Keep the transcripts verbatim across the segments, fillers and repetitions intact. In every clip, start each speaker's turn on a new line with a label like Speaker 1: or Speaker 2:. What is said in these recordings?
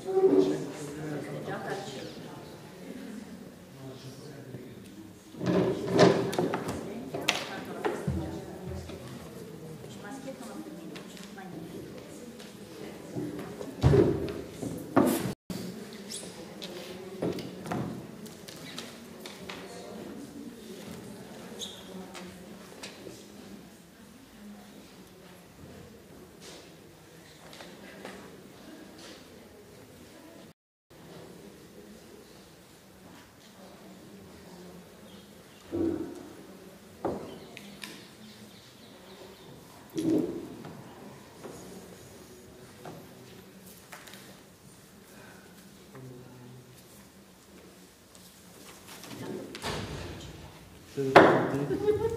Speaker 1: Siete pronti?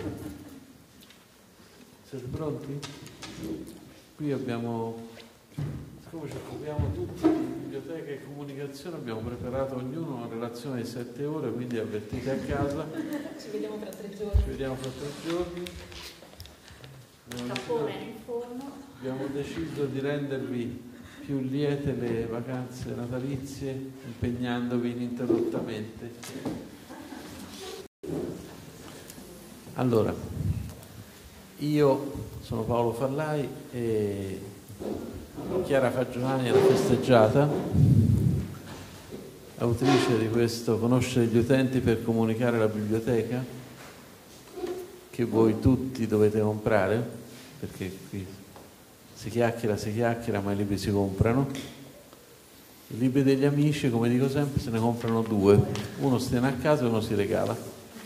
Speaker 1: Siete pronti? Qui abbiamo, siccome ci occupiamo tutti di biblioteca e comunicazione, abbiamo preparato ognuno una relazione di sette ore, quindi avvertite a casa.
Speaker 2: Ci vediamo fra tre giorni.
Speaker 1: Ci vediamo fra tre giorni.
Speaker 2: Cappone in forno.
Speaker 1: Abbiamo deciso di rendervi più liete le vacanze natalizie, impegnandovi ininterrottamente. Allora, io sono Paolo Fallai e Chiara Fagiolani è la festeggiata, autrice di questo Conoscere gli utenti per comunicare la biblioteca, che voi tutti dovete comprare, perché qui si chiacchiera, si chiacchiera, ma i libri si comprano. I libri degli amici, come dico sempre, se ne comprano due, uno si tiene a casa e uno si regala.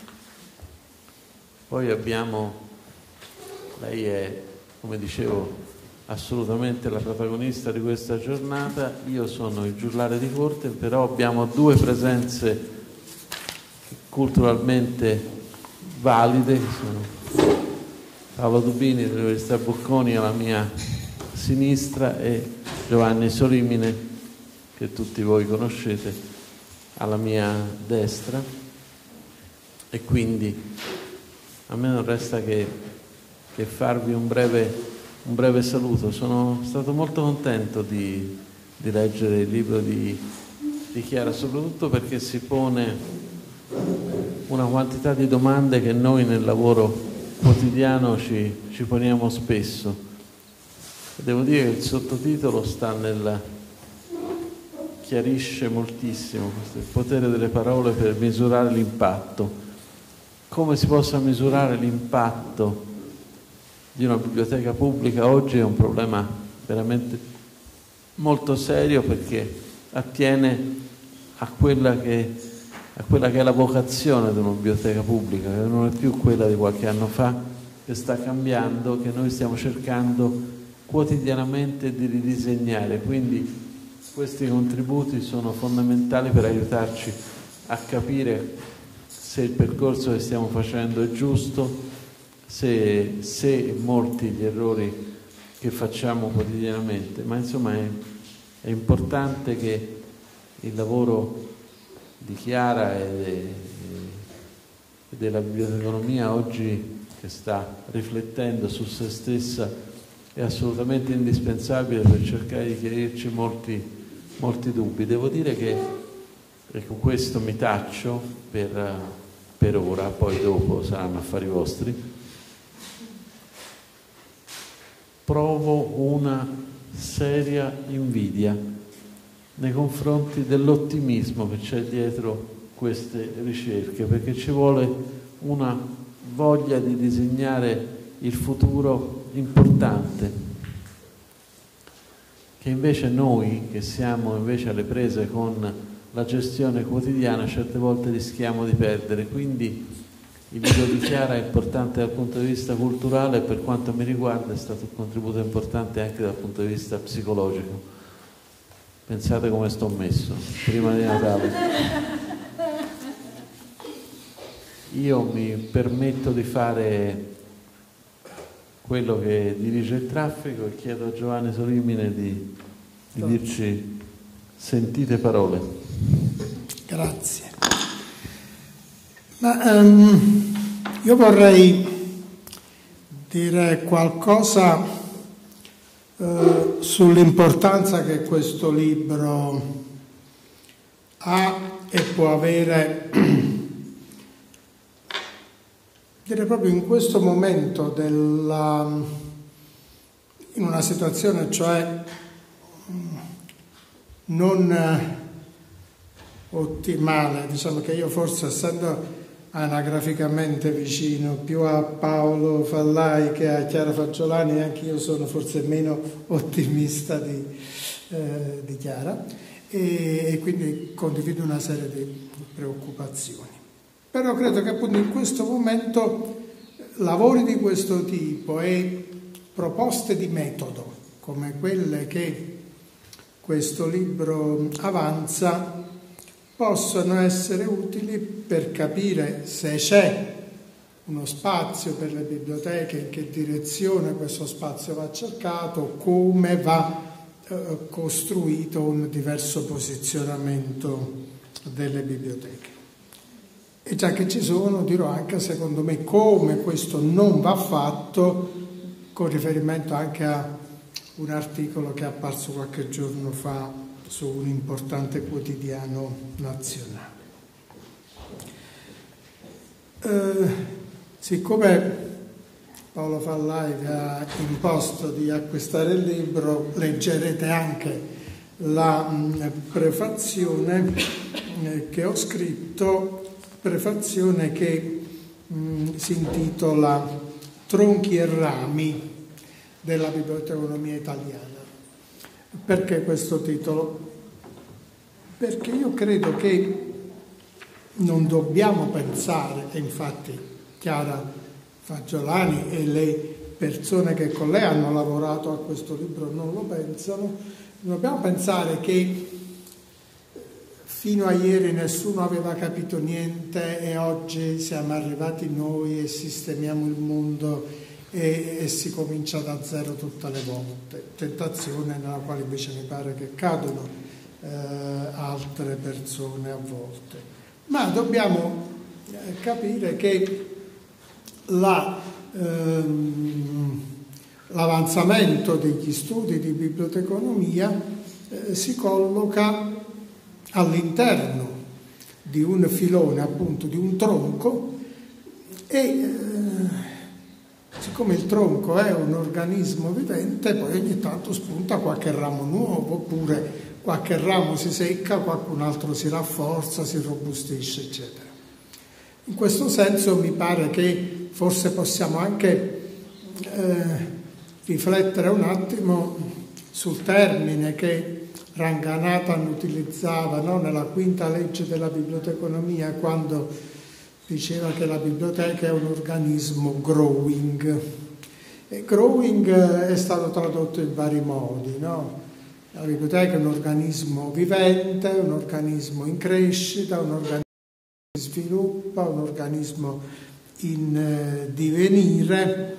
Speaker 1: Poi abbiamo, lei è, come dicevo, assolutamente la protagonista di questa giornata, io sono il giullare di corte, però abbiamo due presenze culturalmente valide, che sono Paolo Dubini dell'Università Bocconi alla mia sinistra e Giovanni Solimine, che tutti voi conoscete, alla mia destra, e quindi a me non resta che, che farvi un breve, un breve saluto. Sono stato molto contento di, di leggere il libro di, di Chiara, soprattutto perché si pone una quantità di domande che noi nel lavoro quotidiano ci, ci poniamo spesso. Devo dire che il sottotitolo sta nel, chiarisce moltissimo questo, il potere delle parole per misurare l'impatto. Come si possa misurare l'impatto di una biblioteca pubblica oggi è un problema veramente molto serio, perché attiene a quella che, a quella che è la vocazione di una biblioteca pubblica, che non è più quella di qualche anno fa, che sta cambiando, che noi stiamo cercando quotidianamente di ridisegnare. Quindi questi contributi sono fondamentali per aiutarci a capire se il percorso che stiamo facendo è giusto, se, se molti gli errori che facciamo quotidianamente, ma insomma è, è importante che il lavoro di Chiara e, de, e della biblioteconomia oggi, che sta riflettendo su se stessa, è assolutamente indispensabile per cercare di chiarirci molti, molti dubbi. Devo dire che, e con questo mi taccio per... per ora, poi dopo saranno affari vostri, provo una seria invidia nei confronti dell'ottimismo che c'è dietro queste ricerche, perché ci vuole una voglia di disegnare il futuro importante, che invece noi, che siamo invece alle prese con la gestione quotidiana, certe volte rischiamo di perdere. Quindi il libro di Chiara è importante dal punto di vista culturale e per quanto mi riguarda è stato un contributo importante anche dal punto di vista psicologico. Pensate come sto messo prima di Natale. Io mi permetto di fare quello che dirige il traffico e chiedo a Giovanni Solimine di, di dirci sentite parole.
Speaker 3: Grazie. Ma, um, io vorrei dire qualcosa eh, sull'importanza che questo libro ha e può avere, direi proprio in questo momento della, in una situazione cioè non ottimale, diciamo che io forse, essendo anagraficamente vicino più a Paolo Fallai che a Chiara Fagiolani, anche io sono forse meno ottimista di, eh, di Chiara, e, e quindi condivido una serie di preoccupazioni. Però credo che appunto in questo momento lavori di questo tipo e proposte di metodo come quelle che questo libro avanza possono essere utili per capire se c'è uno spazio per le biblioteche, in che direzione questo spazio va cercato, come va eh, costruito un diverso posizionamento delle biblioteche. E già che ci sono, dirò anche secondo me come questo non va fatto, con riferimento anche a un articolo che è apparso qualche giorno fa su un importante quotidiano nazionale. Eh, siccome Paolo Fallai vi ha imposto di acquistare il libro, leggerete anche la mh, prefazione eh, che ho scritto, prefazione che mh, si intitola Tronchi e rami della biblioteconomia italiana. Perché questo titolo? Perché io credo che non dobbiamo pensare, e infatti Chiara Fagiolani e le persone che con lei hanno lavorato a questo libro non lo pensano, non dobbiamo pensare che fino a ieri nessuno aveva capito niente e oggi siamo arrivati noi e sistemiamo il mondo e, e si comincia da zero tutte le volte, tentazione nella quale invece mi pare che cadono eh, altre persone a volte. Ma dobbiamo eh, capire che la, ehm, l'avanzamento degli studi di biblioteconomia eh, si colloca all'interno di un filone, appunto di un tronco, e eh, siccome il tronco è un organismo vivente, poi ogni tanto spunta qualche ramo nuovo, oppure qualche ramo si secca, qualcun altro si rafforza, si robustisce, eccetera. In questo senso mi pare che forse possiamo anche eh, riflettere un attimo sul termine che Ranganathan utilizzava, no? Nella quinta legge della biblioteconomia, quando diceva che la biblioteca è un organismo growing. E growing è stato tradotto in vari modi, no? La biblioteca è un organismo vivente, un organismo in crescita, un organismo che si sviluppa, un organismo in eh, divenire.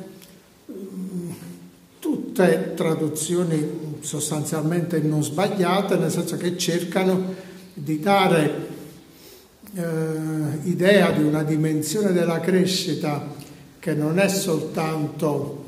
Speaker 3: Tutte traduzioni sostanzialmente non sbagliate, nel senso che cercano di dare eh, idea di una dimensione della crescita che non è soltanto